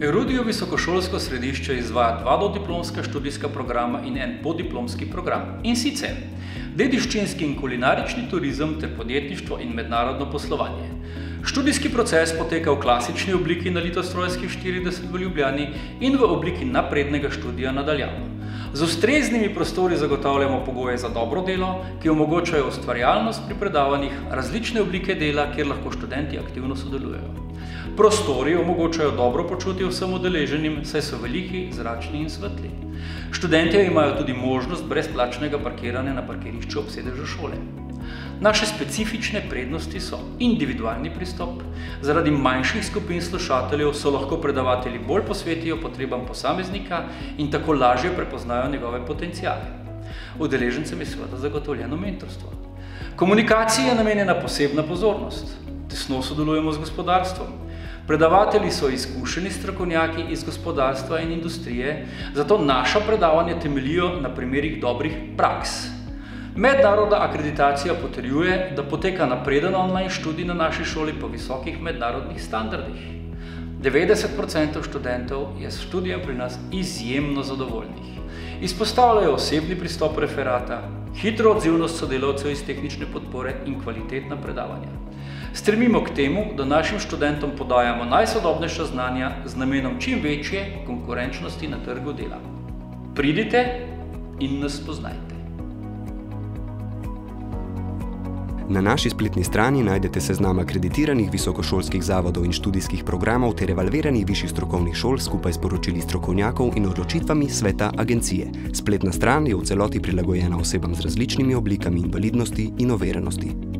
Erudio visokošolsko središče izvaja 2 dodiplomska študijska programa in 1 podiplomski program. In sicer dediščinski in kulinarični turizem ter podjetništvo in mednarodno poslovanje. Študijski proces poteka v klasični obliki na Litostrojski 40 v Ljubljani in v obliki naprednega študija nadaljavo. Z ustreznimi prostori zagotavljamo pogoje za dobro delo, ki omogočajo ustvarjalnost pri predavanjih, različne oblike dela, kjer lahko študenti aktivno sodelujejo. Prostori omogočajo dobro počutje vsem udeleženim, saj so veliki, zračni in svetli. Študentje imajo tudi možnost brezplačnega parkiranja na parkirišču ob sedežu šole. Naše specifične prednosti so individualni pristop. Zaradi manjših skupin slušateljev so lahko predavatelji bolj posvetijo potrebam posameznika in tako lažje prepoznajo njegove potenciale. Udeležencem je seveda zagotovljeno mentorstvo. Komunikaciji je namenjena posebna pozornost. Tesno sodelujemo z gospodarstvom. Predavatelji so izkušeni strokovnjaki iz gospodarstva in industrije, zato naša predavanja temeljijo na primerih dobrih praks. Mednarodna akreditacija potrjuje, da poteka napreden online študij na naši šoli po visokih mednarodnih standardih. 90% študentov je s študijem pri nas izjemno zadovoljnih. Izpostavljajo osebni pristop referata, hitro odzivnost sodelavcev iz tehnične podpore in kvalitetna predavanja. Stremimo k temu, da našim študentom podajamo najsodobnejša znanja z namenom čim večje konkurenčnosti na trgu dela. Pridite in nas spoznajte. Na naši spletni strani najdete seznam akreditiranih visokošolskih zavodov in študijskih programov ter evalviranih višjih strokovnih šol skupaj s poročili strokovnjakov in odločitvami sveta agencije. Spletna stran je v celoti prilagojena osebam z različnimi oblikami invalidnosti in oviranosti.